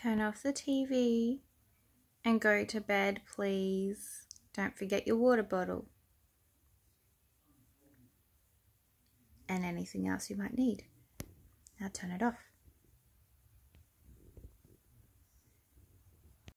Turn off the TV and go to bed, please. Don't forget your water bottle and anything else you might need. Now turn it off.